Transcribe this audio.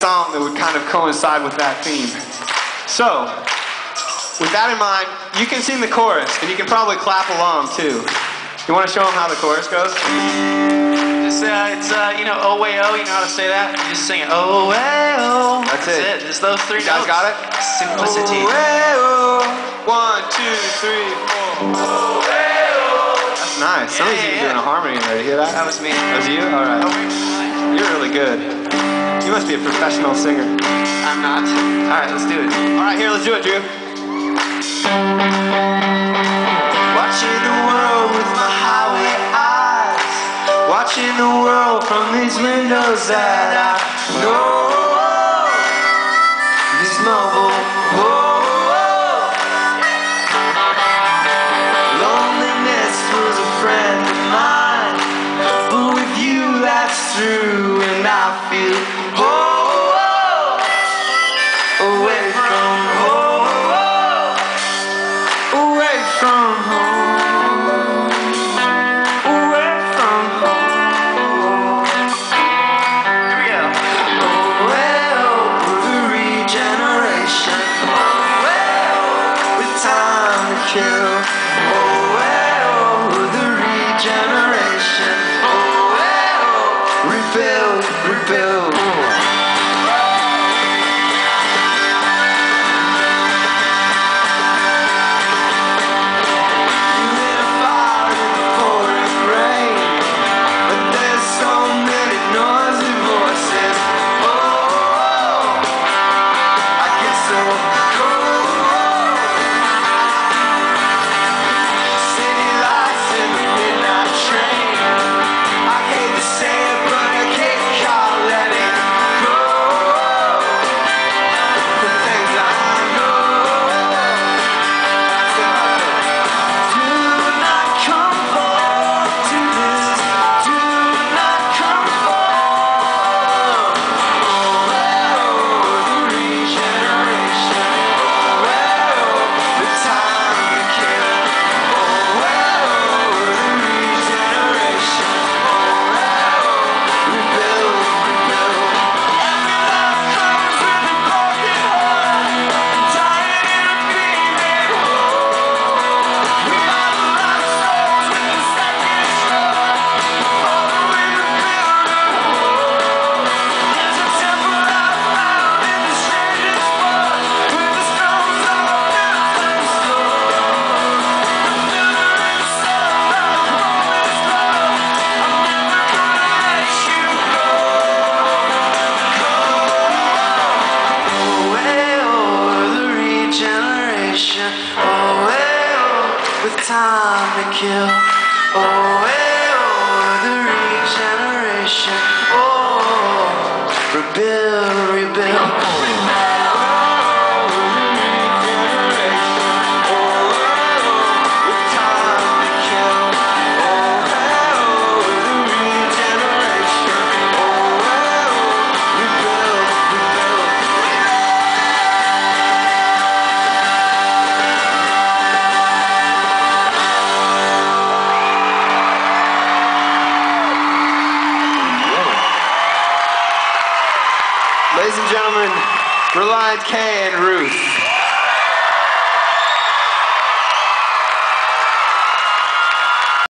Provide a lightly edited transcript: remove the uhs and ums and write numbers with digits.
song that would kind of coincide with that theme. So, with that in mind, you can sing the chorus, and you can probably clap along too. You want to show them how the chorus goes? It's you know, oh way oh, you know how to say that? You just sing it, oh way oh. That's it. Just those three You guys notes. got it? Simplicity. Oh way oh. 1, 2, 3, 4. Oh way oh. That's nice. Somebody's even doing a harmony in there. You hear that? That was me. That was you? All right. You're really good. You must be a professional singer. I'm not. All right, let's do it. All right, here, let's do it, Drew. Watching the world with my highway eyes, watching the world from these windows that I know. This mobile, loneliness was a friend of mine, but with you that's through, and I feel away from home, away from home, away from home. Here we go. Oh, well, the regeneration. Oh, well, with time to kill. Oh, well, the regeneration. Oh, well, rebuild, rebuild. Time to kill. Oh, the regeneration. Oh, rebuild, rebuild. Ladies and gentlemen, Relient K and Ruth.